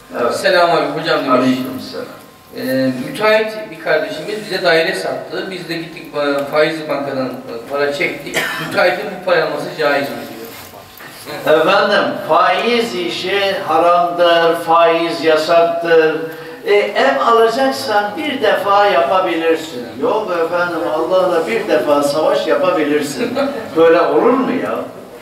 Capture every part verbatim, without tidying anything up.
Evet. Selamünaleyküm hocam demiş. Aleykümselam. Ee, müteahhit bir kardeşimiz bize daire sattı. Biz de gittik faizli bankadan para çektik. Müteahhitin bu para alması caiz mi diyor. Efendim, faiz işi haramdır, faiz yasaktır. E, ev alacaksan bir defa yapabilirsin. Yok efendim, Allah'la bir defa savaş yapabilirsin. Böyle olur mu ya?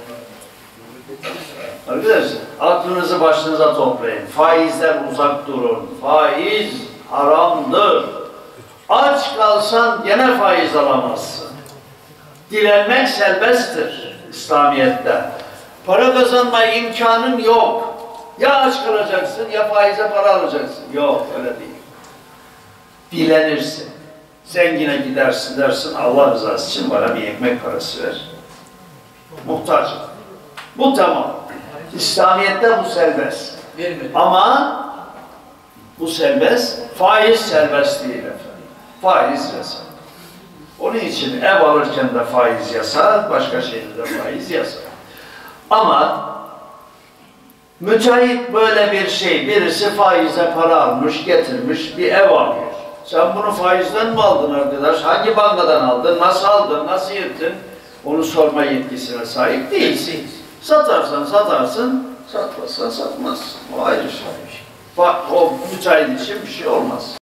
Arkadaşlar, aklınızı başınıza toplayın. Faizden uzak durun. Faiz haramdır. Aç kalsan gene faiz alamazsın. Dilenmek serbesttir İslamiyet'te. Para kazanma imkanın yok. Ya aç kalacaksın ya faize para alacaksın. Yok, öyle değil. Dilenirsin. Zengine gidersin dersin, Allah rızası için bana bir ekmek parası ver. Muhtacım. Bu tamam. İslamiyet'te bu serbest. Vermedi. Ama bu serbest, faiz serbest değil efendim. Faiz yasak. Onun için ev alırken de faiz yasak, başka şeyde de faiz yasak. Ama müteahhit böyle bir şey, birisi faize para almış, getirmiş, bir ev alıyor. Sen bunu faizden mi aldın arkadaş? Hangi bankadan aldın? Nasıl aldın? Nasıl yırttın? Onu sorma yetkisine sahip değilsin. Satarsan satarsın, satmazsan satmazsın. O ayrı şey. O müteahhit için bir şey olmaz.